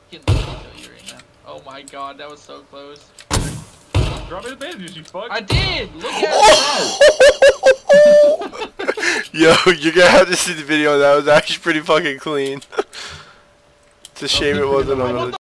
He can literally kill you right now. Oh my god, that was so close. Drop me the bandages, you fuck. I did! Look at it! Yo, you're gonna have to see the video. That was actually pretty fucking clean. It's a shame it wasn't on.